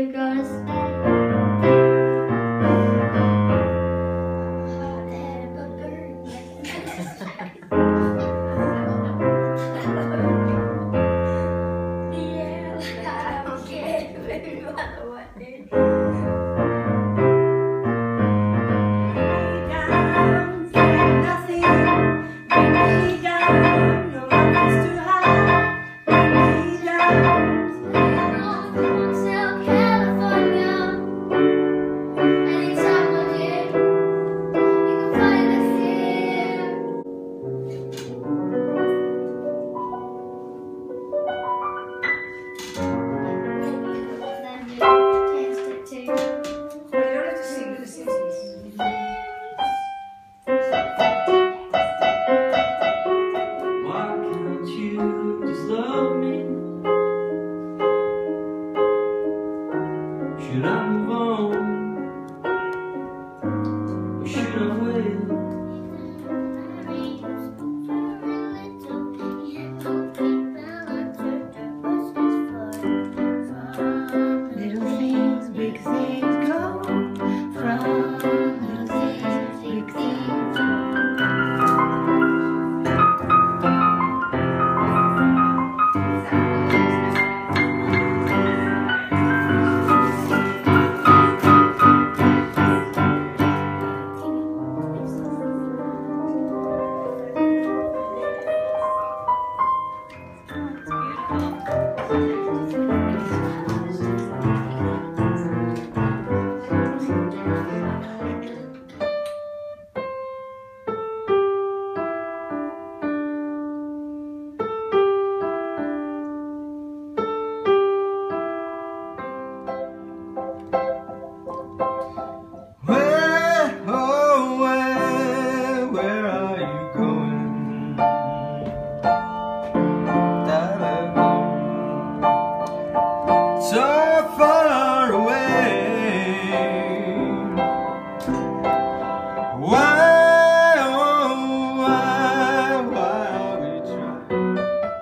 you're gonna stay. Should I move on? Or should I wait? Little things, big things go from little things, big things. Where are you going? So far away. Why, oh why are we trying?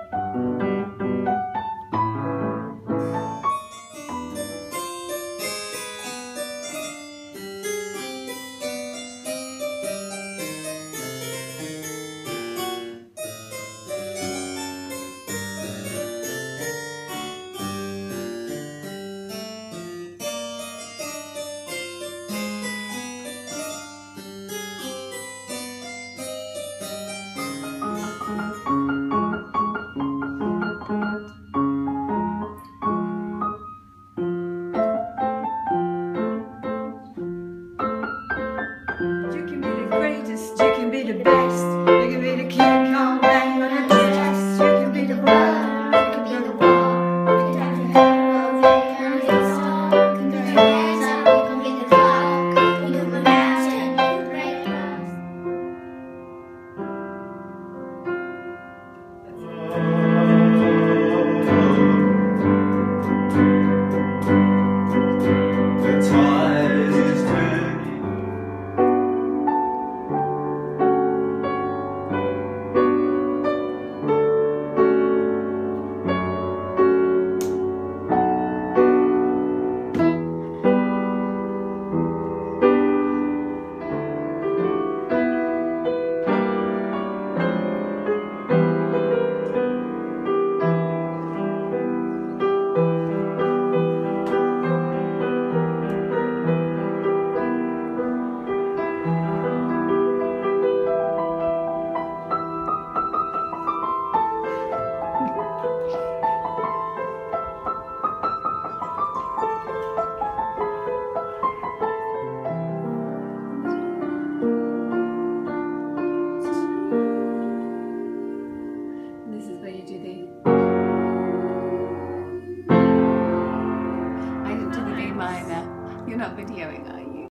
You can be the greatest, you can be the best, you can be the King Kong bang on the chest, you can be the world, you can be the wall, you can be the hero, you can be the song, you can be the dancer, you can be the clock, you can be the master, you can break glass. The tide is turning. This is where you do the... I didn't do the B minor. You're not videoing, are you?